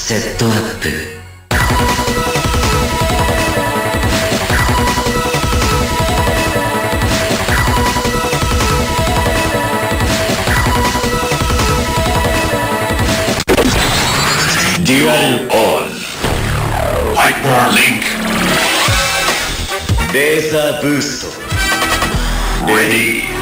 セットアップ。デュアルオン。ハイパーリンク。レーザーブースト。レディー。